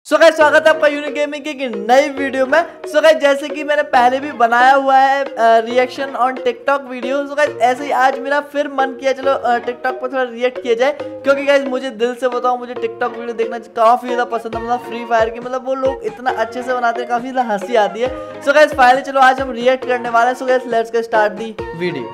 So guys स्वागत है आपका यूनिक गेमिंग की एक नई वीडियो में। सो गाइस जैसे कि मैंने पहले भी बनाया हुआ है reaction on TikTok video. So guys ऐसे ही आज मेरा फिर मन किया चलो टिकटॉक पर थोड़ा रिएक्ट किया जाए, क्योंकि गाइस मुझे दिल से बताऊं मुझे टिकटॉक वीडियो देखना काफी ज्यादा पसंद है। मतलब फ्री फायर की मतलब वो लोग इतना अच्छे से बनाते हैं, काफी ज्यादा हंसी आती है। सो गाइस फाइनली चलो आज हम रिएक्ट करने वाले हैं। So guys let's get start the video.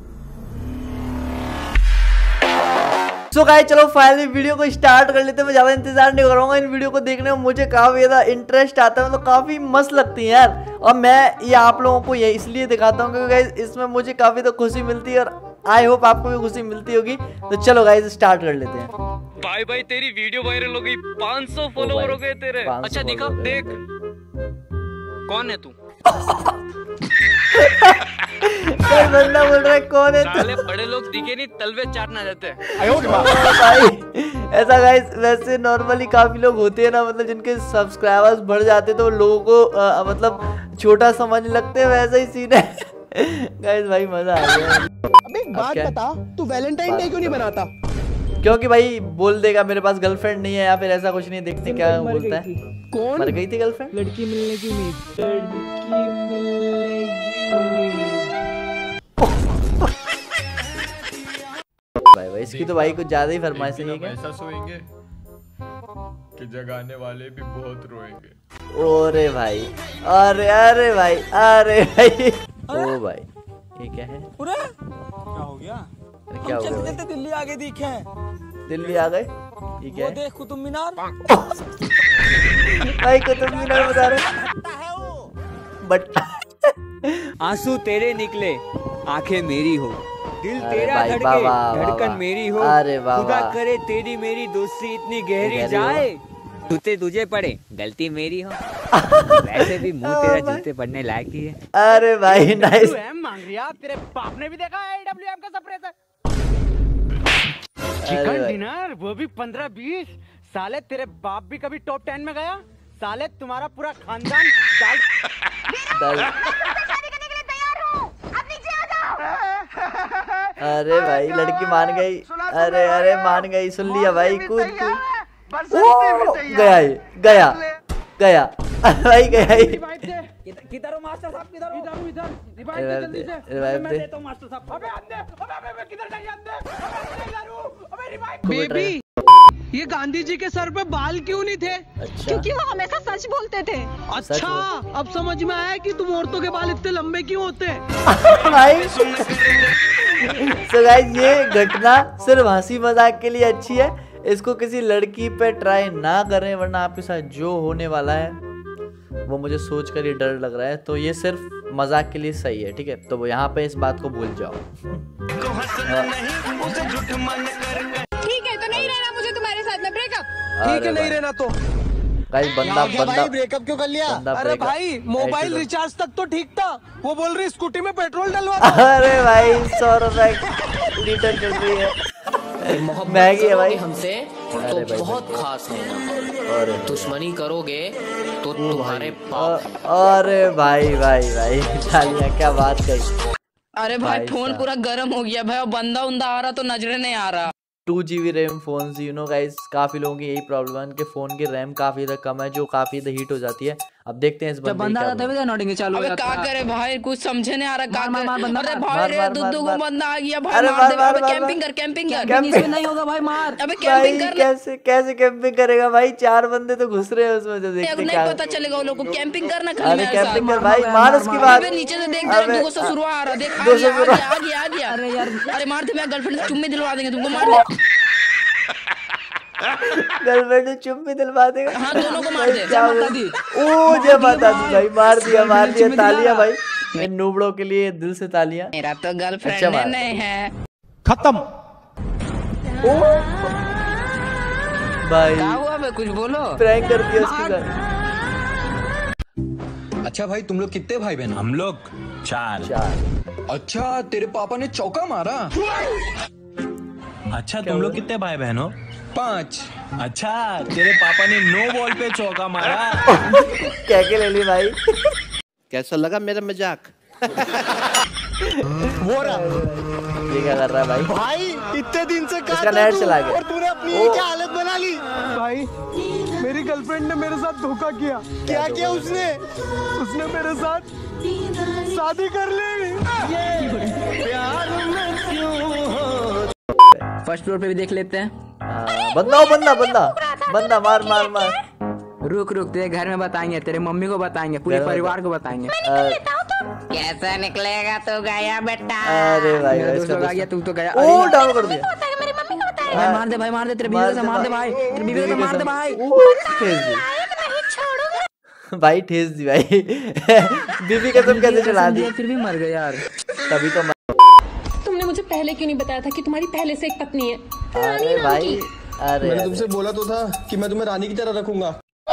So guys चलो फाइनली वीडियो को स्टार्ट कर लेते हैं। मैं ज्यादा इंतजार नहीं करूंगा, इन वीडियो को देखने में मुझे काफी ज्यादा इंटरेस्ट आता है, मतलब काफी मस्त लगती है यार। और मैं ये आप लोगों को ये इसलिए दिखाता हूँ क्योंकि गाइस इसमें मुझे काफी तो खुशी मिलती है और आई होप आपको भी खुशी मिलती होगी। तो चलो गाइस स्टार्ट कर लेते हैं। भाई भाई तेरी वीडियो वायरल हो गई, 500 फॉलोवर हो गए तेरे। अच्छा दिखा देख कौन है तू। कोई बंदा बोल रहा है कौन है साले बड़े लोग दिखे नहीं तलवे चाटना जाते हैं। भाई ऐसा गाइस वैसे नॉर्मली काफी लोग होते हैं ना, मतलब जिनके सब्सक्राइबर्स बढ़ जाते हैं तो लोगों को मतलब छोटा समझने लगते हैं, वैसा ही सीन है गाइस। भाई मजा आ गया। अबे एक बात बता, तू वैलेंटाइन डे क्यों नहीं बनाता? क्योंकि भाई बोल देगा मेरे पास गर्लफ्रेंड नहीं है या फिर ऐसा कुछ नहीं। देखते क्या बोलता है। कौन मर गई थी गर्लफ्रेंड? लड़की मिलने की भाई इसकी तो भाई कुछ ज्यादा ही फरमाइश नहीं है। ऐसा सोएंगे कि जगाने वाले भी बहुत रोएंगे। ओरे भाई अरे अरे भाई अरे भाई ओ भाई ये क्या है? क्या हो गया? क्या हो गया? चलते दिल्ली आगे दिखे। दिल्ली आ गए? ये क्या है? देख कुतुब मीनार। भाई कुतुब मीनार बता रहे बट आंसू तेरे निकले आंखें मेरी हो, दिल तेरा भाई, धड़के धड़कन मेरी हो। अरे खुदा करे तेरी मेरी दोस्ती इतनी गहरी जाए, जूते तुझे पड़े गलती मेरी हो। वैसे भी मुंह तेरा जूते पड़ने लायक ही है। अरे भाई नाइस। मांग रही है तेरे बाप ने भी देखा है AWM का सप्रेसर। चिकन डिनर वो भी 15-20। साले तेरे बाप भी कभी टॉप 10 में गया? साले तुम्हारा पूरा खानदान अरे भाई लड़की मान गई। अरे अरे मान गई, सुन लिया भाई। कूद गया गया गया भाई गया ही। किधर हो मास्टर साहब? किधर हो? इधर रिवाइव दे। मैं देता हूं मास्टर साहब। अबे अंदर, अबे किधर गई अंदर? अबे रिवाइव। बेबी ये गांधी जी के सर पे बाल क्यों नहीं थे? अच्छा। क्योंकि वो हमेशा सच बोलते थे। अच्छा अब समझ में आया कि तुम औरतों के बाल इतने लंबे क्यों होते हैं। भाई so guys, ये घटना सिर्फ हंसी मजाक के लिए अच्छी है। इसको किसी लड़की पे ट्राई ना करें, वरना आपके साथ जो होने वाला है वो मुझे सोचकर ही डर लग रहा है। तो ये सिर्फ मजाक के लिए सही है, ठीक है? तो वो यहाँ पे इस बात को भूल जाओ। ठीक है तो नहीं रहना मुझे तुम्हारे साथ में, ब्रेकअप। ठीक है नहीं रहना तो गाइस बंदा भाई ब्रेकअप क्यों कर लिया? अरे भाई मोबाइल रिचार्ज तक तो ठीक था, वो बोल रही स्कूटी में पेट्रोल डलवा। अरे भाई 100 रुपए रिटर्न कर रही है। महंगी है भाई हमसे तो बहुत खास है, और दुश्मनी करोगे तो तुम्हारे पाप। अरे भाई भाई भाई तालियां, क्या बात कही। अरे भाई फोन पूरा गर्म हो गया भाई, और बंदा उंदा आ रहा तो नजरे नहीं आ रहा। 2GB RAM phone, you know guys, काफी लोगों की यही प्रॉब्लम है कि फोन की रैम काफी ज्यादा कम है, जो काफी ज्यादा हीट हो जाती है। अब देखते हैं इस बंदे बंदा आता है नोटिंग चालू हो जाता है। क्या करे भाई, कुछ समझे नहीं आ रहा। क्या करे? अरे भाई रे दुद्दू को बंदा आ गया भाई, अरे मार दे। मार, अबे कैंपिंग कर, कैंपिंग कर। इसमें नहीं होगा भाई, मार। अबे कैंपिंग कर। कैसे कैसे कैंपिंग करेगा भाई? 4 बंदे तो घुस रहे हैं उसमें, तो देखते नहीं क्या पता चलेगा वो लोग को। कैंपिंग करना अरे कैंपिंग कर भाई, मार उसकी बात। नीचे से देख दे 200 आ रहा, देख आ गया। अरे यार अरे मार दे, मैं गर्लफ्रेंड से चुम्मी दिलवा देंगे तुमको, मार दे। गर्लफ्रेंड से चुम्मी दिलवा देगा। हाँ दोनों को मार दे। क्या ओ जय माता दी भाई, मार दिया तालियां भाई। इन नूबड़ों के लिए दिल से तालियां। मेरा तो गर्लफ्रेंड नहीं है। खत्म। भाई क्या हुआ बे, कुछ बोलो। प्रैंक कर दिया उसके साथ। अच्छा भाई तुम लोग कितने भाई बहन? हम लोग 4। अच्छा तेरे पापा ने चौका मारा? अच्छा तुम लोग कितने भाई बहन हो? 5। अच्छा तेरे पापा ने 9 बॉल पे चौका मारा। क्या ले ली भाई? कैसा लगा मेरा मजाक? वो रहा। ये क्या कर रहा है भाई? भाई इतने दिन से इसका नेट चला गया और तूने अपनी क्या हालत बना ली भाई। मेरी गर्लफ्रेंड ने मेरे साथ धोखा किया। क्या किया उसने? उसने मेरे साथ शादी कर ली। प्यार में क्यों हो। फर्स्ट फ्लोर पे भी देख लेते हैं। बंदा बंदा बंदा बंदा मार मार मार। रुक रुक, तेरे घर में बताएंगे, तेरे मम्मी को बताएंगे, पूरे परिवार को बताएंगे। कैसा निकलेगा तो गया बेटा। अरे भाई मेरा दोस्त लोग आ गया, तू तो गया। ओ डाउन कर दिया। भाई मार दे भाई, मार दे, तेरे बीवी से मार दे भाई, तेरे बीवी से मार दे भाई। भाई ठेस दी भाई। बीवी का तुम कैसे चला दी? फिर भी मर गए यार। तभी तो तुमने मुझे पहले क्यों नहीं बताया था कि तुम्हारी पहले से एक पत्नी है? अरे भाई, अरे मैंने तुमसे बोला तो था कि मैं तुम्हें रानी की तरह रखूंगा।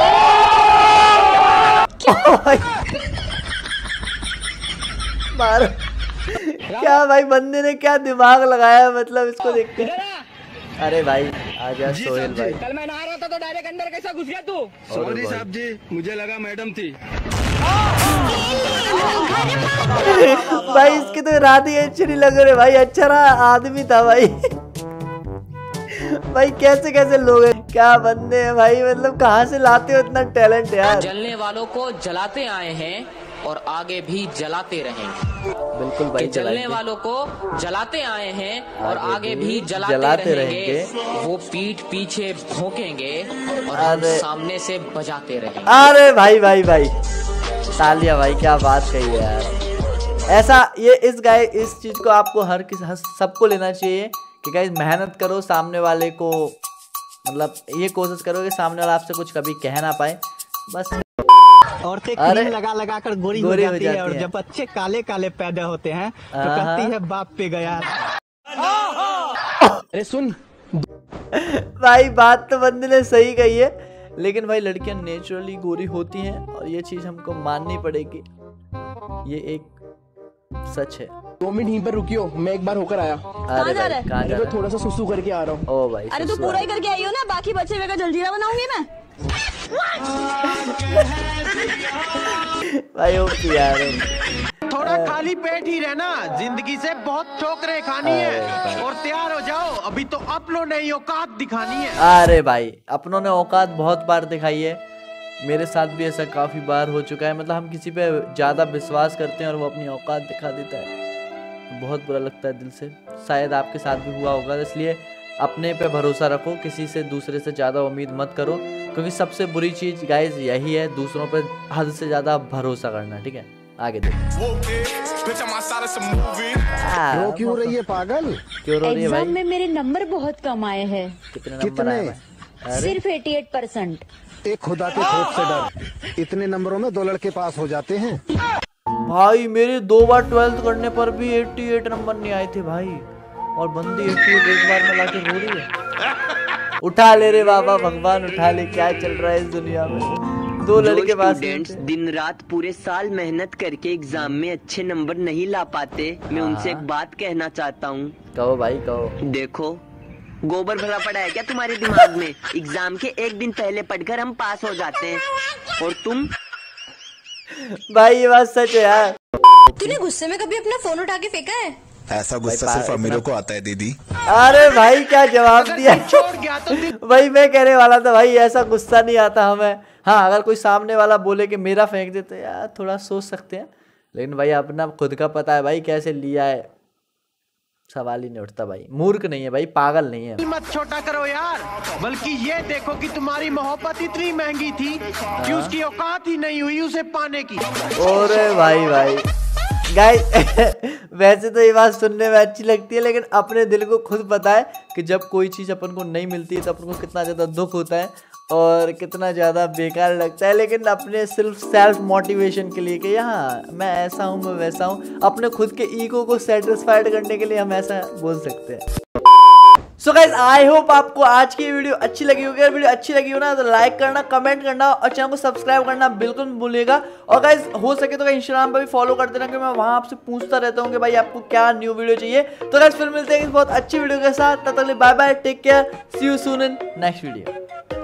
मारो। क्या भाई, बंदे ने क्या दिमाग लगाया, मतलब इसको देखते हैं। अरे भाई आजा सोहेल भाई। कल मैं नहा रहा था तो डायरेक्ट अंदर कैसा घुस गया तू? सॉरी साहब जी, मुझे लगा मैडम थी। भाई इसकी तो रात ही अच्छी नहीं लग रही भाई, अच्छा रहा आदमी था भाई। भाई कैसे कैसे लोग हैं, क्या बंदे हैं भाई, मतलब कहाँ से लाते हो इतना टैलेंट यार। जलने वालों को जलाते आए हैं और आगे भी जलाते रहेंगे। बिल्कुल भाई, जलने वालों को जलाते आए हैं और आगे भी जलाते रहेंगे। वो पीठ पीछे भौंकेंगे और हम सामने से बजाते रहेंगे। अरे भाई भाई भाई, तालिया भाई, क्या बात कही है यार। ऐसा ये इस चीज को आपको हर किसी सबको लेना चाहिए कि गाइस मेहनत करो, सामने वाले को मतलब ये कोशिश करो कि सामने वाला आपसे कुछ कभी कह ना पाए बस। औरतें क्रीम लगा लगा कर गोरी हो जाती है और जब बच्चे काले काले पैदा होते हैं तो कहती है बाप पे गया। अरे सुन भाई, बात तो बंदे ने सही कही है, लेकिन भाई लड़कियां नेचुरली गोरी होती हैं और ये चीज हमको माननी पड़ेगी, ये एक सच है। 2 मिनट यहीं पर रुकियो, मैं एक बार होकर आया। अरे भाई कहाँ जा रहा है? थोड़ा सा सुसु करके आ रहा हूँ। ओ भाई, अरे तू पूरा ही करके आई हो ना, बाकी बचे हुए का जलजीरा बनाऊंगी मैं। भाई ओके यार, थोड़ा खाली पेट ही रहना, जिंदगी से बहुत ठोकरें खानी है और तैयार हो जाओ, अभी तो अपनों ने औकात दिखानी है। अरे भाई अपनों ने औकात बहुत बार दिखाई है, मेरे साथ भी ऐसा काफी बार हो चुका है। मतलब हम किसी पे ज्यादा विश्वास करते हैं और वो अपनी औकात दिखा देता है, बहुत बुरा लगता है दिल से। शायद आपके साथ भी हुआ होगा, इसलिए अपने पे भरोसा रखो, किसी से दूसरे से ज्यादा उम्मीद मत करो, क्योंकि सबसे बुरी चीज गाइस यही है, दूसरों पे हद से ज्यादा भरोसा करना। ठीक है, आगे देखो। रो क्यों रही है पागल? क्यों रो रही है भाई? एग्जाम में मेरे नंबर बहुत कम आए हैं। कितने नंबर आए हैं? सिर्फ 88%। एक खुदा के खौफ से डर, इतने नंबरों में 2 लड़के पास हो जाते हैं। भाई मेरे 2 बार 12th करने पर भी 88 नंबर नहीं आए थे भाई, और बंदी 88 एक बार में लाके रो रही है। उठा ले रे बाबा, भगवान उठा ले, क्या चल रहा है इस दुनिया में। 2 लड़के पास। स्टूडेंट्स दिन रात पूरे साल मेहनत करके एग्जाम में अच्छे नंबर नहीं ला पाते, मैं उनसे एक बात कहना चाहता हूँ। कहो भाई कहो। देखो, गोबर भरा पड़ा है क्या तुम्हारे दिमाग में? एग्जाम के एक दिन पहले पढ़कर हम पास हो जाते हैं और तुम। भाई ये बात सच है यार। तूने गुस्से में कभी अपना फोन उठा के फेंका है? ऐसा गुस्सा सिर्फ अमीरों को आता है दीदी। अरे भाई क्या जवाब दिया। भाई मैं कहने वाला था भाई, ऐसा गुस्सा नहीं आता हमें। हाँ अगर कोई सामने वाला बोले कि मेरा फेंक दे तो यार थोड़ा सोच सकते हैं, लेकिन भाई अपना खुद का पता है भाई कैसे लिया है, सवाल ही नहीं उठता भाई। मूर्ख नहीं है भाई, पागल नहीं है। मत छोटा करो यार, बल्कि ये देखो कि तुम्हारी मोहब्बत इतनी महंगी थी कि उसकी औकात ही नहीं हुई उसे पाने की। अरे भाई भाई गाइस वैसे तो ये बात सुनने में अच्छी लगती है, लेकिन अपने दिल को खुद पता है कि जब कोई चीज़ अपन को नहीं मिलती है तो अपन को कितना ज़्यादा दुख होता है और कितना ज़्यादा बेकार लगता है। लेकिन अपने सिर्फ सेल्फ मोटिवेशन के लिए कि हाँ मैं ऐसा हूँ, मैं वैसा हूँ, अपने खुद के ईगो को सेटिस्फाइड करने के लिए हम ऐसा बोल सकते हैं। सो गाइस आई होप आपको आज की वीडियो अच्छी लगी होगी। अगर वीडियो अच्छी लगी हो ना तो लाइक करना, कमेंट करना और चैनल को सब्सक्राइब करना बिल्कुल मत भूलिएगा। और गाइस हो सके तो इंस्टाग्राम पर भी फॉलो कर देना, कि मैं वहां आपसे पूछता रहता हूँ कि भाई आपको क्या न्यू वीडियो चाहिए। तो गाइस फिर मिलते हैं इस बहुत अच्छी वीडियो के साथ, तब तक bye bye, take care, see you soon in next video.